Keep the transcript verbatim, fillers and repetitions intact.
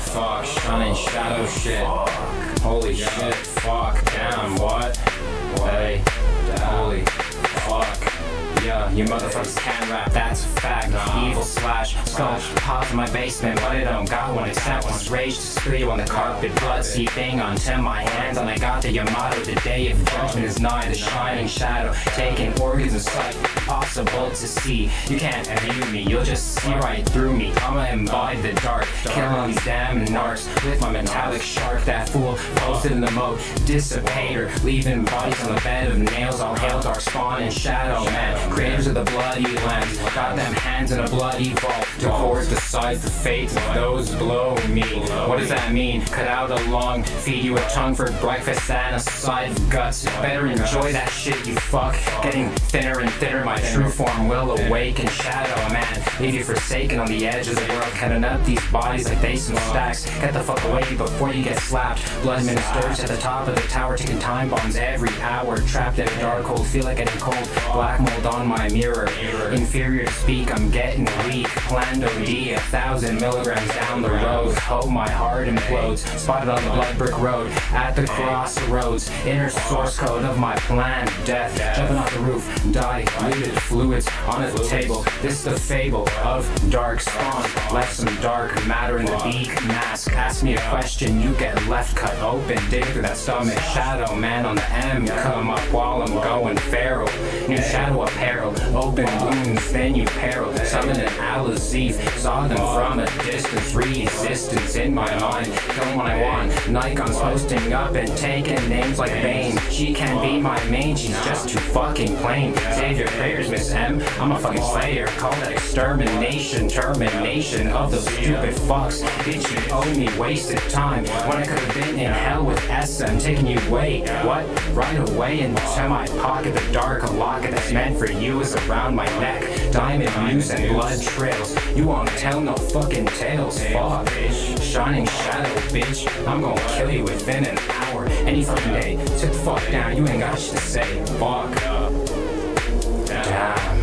fuck, shunning shadow shit. Holy shit, fuck, damn, what? Hey, holy fuck. Yeah, you motherfuckers can't rap, that's a fact. Evil slash skull pops in my basement, but I don't got one except one's rage to scream on the carpet, blood seeping onto my hands, and I got the Yamato. The day of judgment is nigh, the shining shadow taking organs of sight, impossible to see. You can't view me, you'll just see right through me. I'ma embody the dark, killing all these damn narcs with my metallic shark. That fool posted in the mode dissipator, leaving bodies on the bed of nails. All hail DarkSpawn and Shadow Man, creators of the bloody lambs. Got them hands in a bloody vault to course the sides the fates of those below me. What does that mean? Cut out a lung, feed you a tongue for breakfast and a side of guts. Better enjoy that shit, you fuck. Getting thinner and thinner, my true form will awaken. Shadow Man, leave you forsaken on the edge of the world, cutting up these bodies like they some stacks. Get the fuck away before you get slapped. Blood ministers at the top of the tower, taking time bombs every hour. Trapped in a dark hole, feel like getting cold. Black mold on my mirror, inferior to speak, I'm getting weak. Planned O D, a thousand milligrams down the road. Hope my heart implodes, spotted on the blood brick road, at the crossroads. Inner source code of my plan, death. Jumping off the roof, diluted fluids on a table. This the fable of DarkSpawn. Left some dark matter in the beak mask. Ask me a question, you get left cut open. Dig through that stomach. Shadow Man on the M, come up while I'm going feral. New shadow apparel, open wounds, then you peril. Summon an Alizif, saw them from a distance. Resistance in my mind, killing what I want. Nikon's posting up and taking names like Bane. She can't be my main, she's just too fucking plain. Save your prayers, Miss M, I'm a fucking slayer. Call that extermination, termination of those stupid fucks. Bitch, you owe me wasted time, when I could have been in hell with S M. Taking you away, what? Right away into my pocket. The dark locket that's meant for you is around my neck. Diamond views and blood trails, you won't tell no fucking tales. Fuck, shining shadow, bitch, I'm gonna kill you within an hour. Any fucking day, sit the fuck down, you ain't got shit to say. Fuck up. Damn.